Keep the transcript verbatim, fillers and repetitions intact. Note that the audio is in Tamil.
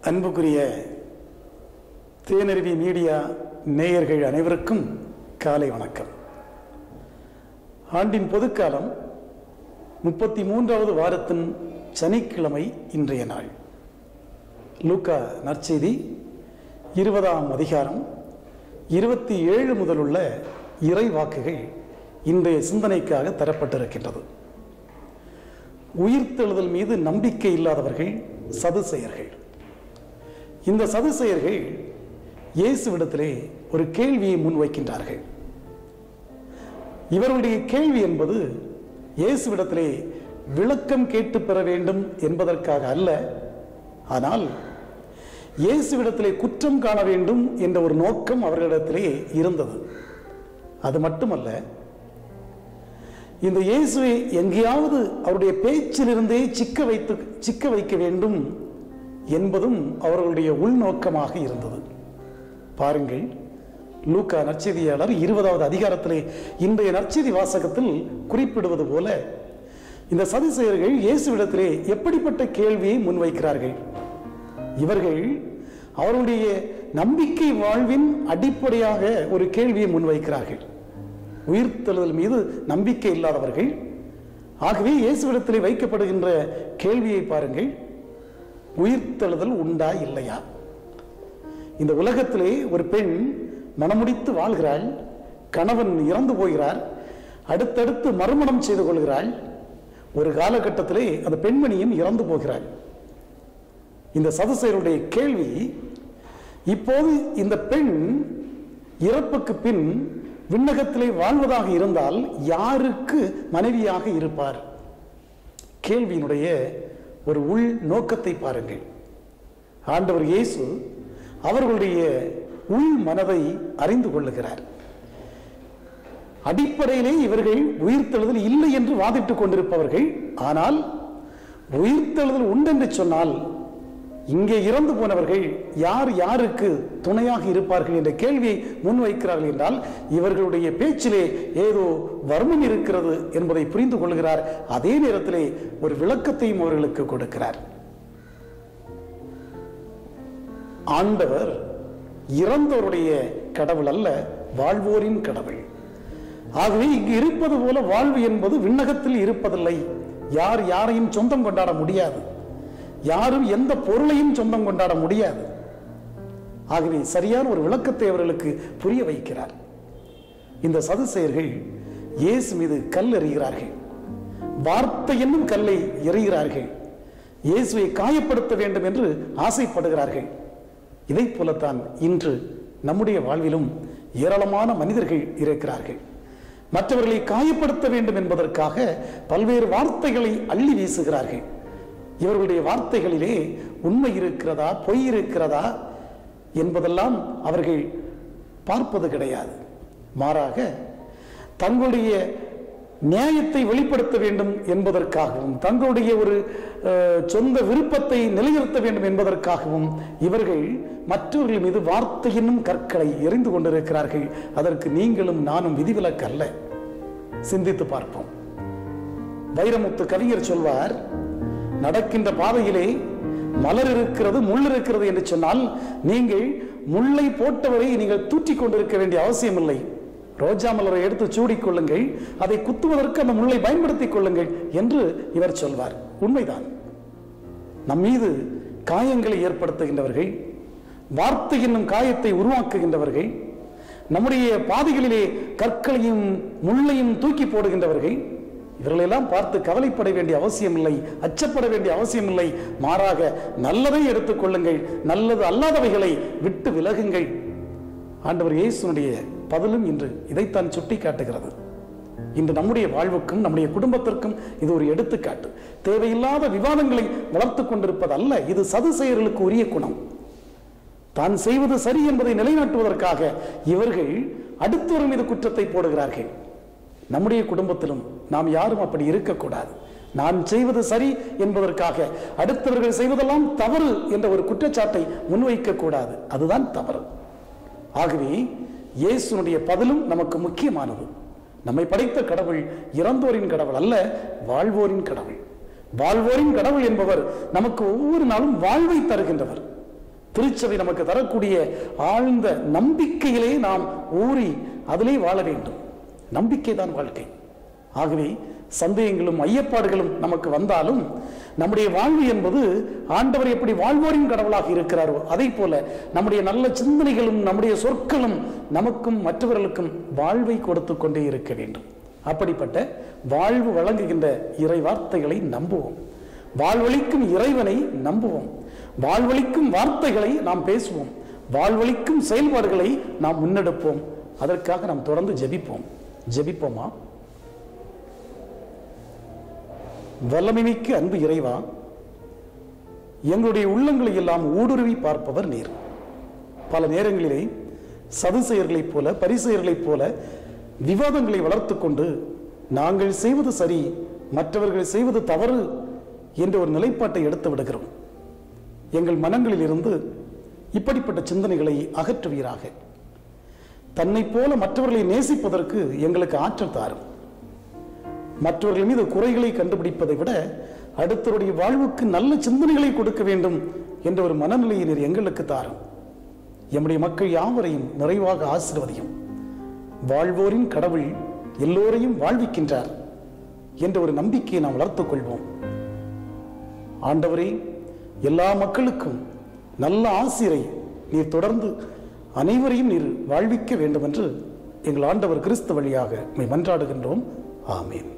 அன்புக்குரிய தேனருவி மீடியா நேயர்கள் அனைவருக்கும் காலை வணக்கம். ஆண்டின் பொதுக்காலம் முப்பத்தி மூன்றாவது வாரத்தின் சனிக்கிழமை இன்றைய நாள். லூக்கா நற்செய்தி இருபதாம் அதிகாரம் இருபத்தி ஏழு முதலுள்ள இறை வாக்குகள் இன்றைய சிந்தனைக்காக தரப்பட்டிருக்கின்றது. உயிர்த்தெழுதல் மீது நம்பிக்கை இல்லாதவர்கள் சதுசேயர்கள். இந்த சதுசேயர்கள் இயேசுவிடத்திலே ஒரு கேள்வியை முன்வைக்கின்றார்கள். இவருடைய கேள்வி என்பது இயேசுவிடத்திலே விளக்கம் கேட்டு பெற வேண்டும் என்பதற்காக அல்ல, ஆனால் இயேசுவிடத்திலே குற்றம் காண வேண்டும் என்ற ஒரு நோக்கம் அவர்களிடத்திலே இருந்தது. அது மட்டுமல்ல, இந்த இயேசுவை எங்கேயாவது அவருடைய பேச்சிலிருந்தே சிக்க வைத்து சிக்க வைக்க வேண்டும் என்பதும் அவர்களுடைய உள்நோக்கமாக இருந்தது. பாருங்கள், லூக்கா நற்செய்தியாளர் இருபதாவது அதிகாரத்திலே இன்றைய நற்செய்தி வாசகத்தில் குறிப்பிடுவது போல இந்த சதுசேயர்கள் இயேசுவிடத்திலே எப்படிப்பட்ட கேள்வியை முன்வைக்கிறார்கள். இவர்கள் அவருடைய நம்பிக்கை வாழ்வின் அடிப்படையாக ஒரு கேள்வியை முன்வைக்கிறார்கள். உயிர்த்தெழுதல் மீது நம்பிக்கை இல்லாதவர்கள். ஆகவே இயேசுவிடத்திலே வைக்கப்படுகின்ற கேள்வியை பாருங்கள், உயிர்த்தெழுதல் உண்டா இல்லையா? இந்த உலகத்திலே ஒரு பெண் மனமுடித்து வாழ்கிறாள், கணவன் இறந்து போகிறார், அடுத்தடுத்து மறுமணம் செய்து கொள்கிறாள். ஒரு காலகட்டத்திலே அந்த பெண்மணியும் இறந்து போகிறாள். இந்த சதுசேயருடைய கேள்வி, இப்போது இந்த பெண் இறப்புக்கு பின் விண்ணகத்திலே வாழ்வதாக இருந்தால் யாருக்கு மனைவியாக இருப்பார்? கேள்வியினுடைய ஒரு உள் நோக்கத்தை பாருங்கள். ஆண்டவர் இயேசு அவர்களுடைய உள் மனதை அறிந்து கொள்ளுகிறார். அடிப்படையிலே இவர்கள் உயிர்த்தெழுதல் இல்லை என்று வாதிட்டுக் கொண்டிருப்பவர்கள், ஆனால் உயிர்த்தெழுதல் உண்டென்று சொன்னால் இங்கே இறந்து போனவர்கள் யார் யாருக்கு துணையாக இருப்பார்கள் என்ற கேள்வியை முன்வைக்கிறார்கள் என்றால் இவர்களுடைய பேச்சிலே ஏதோ வர்மம் இருக்கிறது என்பதை புரிந்து கொள்கிறார். அதே நேரத்திலே ஒரு விளக்கத்தையும் அவர்களுக்கு கொடுக்கிறார். ஆண்டவர் இறந்தவருடைய கடவுள் அல்ல, வாழ்வோரின் கடவுள். ஆகவே இங்கு இருப்பது போல வாழ்வு என்பது விண்ணகத்தில் இருப்பதில்லை. யார் யாரையும் சொந்தம் கொண்டாட முடியாது, யாரும் எந்த பொருளையும் சொந்தம் கொண்டாட முடியாது. ஆகவே சரியான ஒரு விளக்கத்தை அவர்களுக்கு புரிய வைக்கிறார். இந்த சதுசேயர்கள் இயேசு மீது கல் எறிகிறார்கள், வார்த்தை என்னும் கல்லை எறிகிறார்கள், இயேசுவை காயப்படுத்த வேண்டும் என்று ஆசைப்படுகிறார்கள். இதை போலத்தான் இன்று நம்முடைய வாழ்விலும் ஏராளமான மனிதர்கள் இருக்கிறார்கள். மற்றவர்களை காயப்படுத்த வேண்டும் என்பதற்காக பல்வேறு வார்த்தைகளை அள்ளி வீசுகிறார்கள். இவர்களுடைய வார்த்தைகளிலே உண்மை இருக்கிறதா, பொய் இருக்கிறதா என்பதெல்லாம் அவர்கள் பார்ப்பது கிடையாது. மாறாக தங்களுடைய நியாயத்தை வெளிப்படுத்த வேண்டும் என்பதற்காகவும், தங்களுடைய ஒரு சொந்த விருப்பத்தை நிலைநிறுத்த வேண்டும் என்பதற்காகவும் இவர்கள் மற்றவர்கள் மீது வார்த்தை என்னும் கற்களை எறிந்து கொண்டிருக்கிறார்கள். அதற்கு நீங்களும் நானும் விதிவிலக்கு அல்ல. சிந்தித்து பார்ப்போம். வைரமுத்து கவிஞர் சொல்வார், நடக்கின்ற பாதையிலே மலர் இருக்கிறது, முள் இருக்கிறது என்று சொன்னால் நீங்கள் முல்லை போட்டவரை நீங்கள் தூற்றிக் கொண்டிருக்க வேண்டிய அவசியம் இல்லை. ரோஜா மலரை எடுத்து சூடிக்கொள்ளுங்கள், அதை குத்துவதற்கு அந்த முல்லை பயன்படுத்திக் கொள்ளுங்கள் என்று இவர் சொல்வார். உண்மைதான். நம் மீது காயங்களை ஏற்படுத்துகின்றவர்கள், வார்த்தை என்னும் காயத்தை உருவாக்குகின்றவர்கள், நம்முடைய பாதைகளிலே கற்களையும் முள்ளையும் தூக்கி போடுகின்றவர்கள், இவர்களெல்லாம் பார்த்து கவலைப்பட வேண்டிய அவசியம் இல்லை, அச்சப்பட வேண்டிய அவசியம் இல்லை. மாறாக நல்லதை எடுத்துக்கொள்ளுங்கள், நல்லது அல்லாதவைகளை விட்டு விலகுங்கள். ஆண்டவர் இயேசுனுடைய பதிலும் இன்று இதைத்தான் சுட்டி காட்டுகிறது. இன்று நம்முடைய வாழ்வுக்கும் நம்முடைய குடும்பத்திற்கும் இது ஒரு எடுத்துக்காட்டு. தேவையில்லாத விவாதங்களை வளர்த்து கொண்டிருப்பது அல்ல. இது சதுசேயர்களுக்கு உரிய குணம். தான் செய்வது சரி என்பதை நிலைநாட்டுவதற்காக இவர்கள் அடுத்தவர் மீது குற்றத்தை போடுகிறார்கள். நம்முடைய குடும்பத்திலும் நாம் யாரும் அப்படி இருக்கக்கூடாது. நான் செய்வது சரி என்பதற்காக அடுத்தவர்கள் செய்வதெல்லாம் தவறு என்ற ஒரு குற்றச்சாட்டை முன்வைக்க கூடாது. அதுதான் தவறு. ஆகவே இயேசுனுடைய பதிலும் நமக்கு முக்கியமானது. நம்மை படைத்த கடவுள் இறந்தோரின் கடவுள் அல்ல, வாழ்வோரின் கடவுள். வாழ்வோரின் கடவுள் என்பவர் நமக்கு ஒவ்வொரு நாளும் வாழ்வை தருகின்றவர். திருச்சபை நமக்கு தரக்கூடிய ஆழ்ந்த நம்பிக்கையிலே நாம் ஊறி அதிலே வாழ வேண்டும். நம்பிக்கை தான் வாழ்க்கை. ஆகவே சந்தேகங்களும் ஐயப்பாடுகளும் நமக்கு வந்தாலும் நம்முடைய வாழ்வு என்பது ஆண்டவர் எப்படி வாழ்வோரின் கடவுளாக இருக்கிறாரோ அதை போல நம்முடைய நல்ல சிந்தனைகளும் நம்முடைய சொற்களும் நமக்கும் மற்றவர்களுக்கும் வாழ்வை கொடுத்து கொண்டே இருக்க வேண்டும். அப்படிப்பட்ட வாழ்வு வழங்குகின்ற இறை வார்த்தைகளை நம்புவோம். வாழ்வளிக்கும் இறைவனை நம்புவோம். வாழ்வளிக்கும் வார்த்தைகளை நாம் பேசுவோம். வாழ்வளிக்கும் செயல்பாடுகளை நாம் முன்னெடுப்போம். அதற்காக நாம் தொடர்ந்து ஜெபிப்போம். ஜெபிப்போமா? வல்லமைமிக்க அன்பு இறைவா, எங்களுடைய உள்ளங்களை எல்லாம் ஊடுருவி பார்ப்பவர் நீர். பல நேரங்களிலே சதுசெயர்களைப் போல பரிசெயர்களைப் போல விவாதங்களை வளர்த்து கொண்டு நாங்கள் செய்வது சரி, மற்றவர்கள் செய்வது தவறு என்ற ஒரு நிலைப்பாட்டை எடுத்து விடுகிறோம். எங்கள் மனங்களில் இருந்து இப்படிப்பட்ட சிந்தனைகளை அகற்றுவீராக. தன்னை போல மற்றவர்களை நேசிப்பதற்கு எங்களுக்கு ஆற்றல் தாரும். மற்றவர்கள் மீது குறைகளை கண்டுபிடிப்பதை விட அடுத்தவருடைய வாழ்வுக்கு நல்ல சிந்தனைகளை கொடுக்க வேண்டும் என்ற ஒரு மனநிலையை நீர் எங்களுக்கு தாரும். எம்முடைய மக்கள் யாவரையும் நிறைவாக ஆசீர்வதியும். வாழ்வோரின் கடவுள் எல்லோரையும் வாழ்விக்கின்றார் என்ற ஒரு நம்பிக்கையை நாம் வளர்த்துக் கொள்வோம். ஆண்டவரே, எல்லா மக்களுக்கும் நல்ல ஆசிரை நீர் தொடர்ந்து அனைவரையும் நீர் வாழ்விக்க வேண்டும் என்று எங்கள் ஆண்டவர் கிறிஸ்து வழியாக மன்றாடுகின்றோம். ஆமீன்.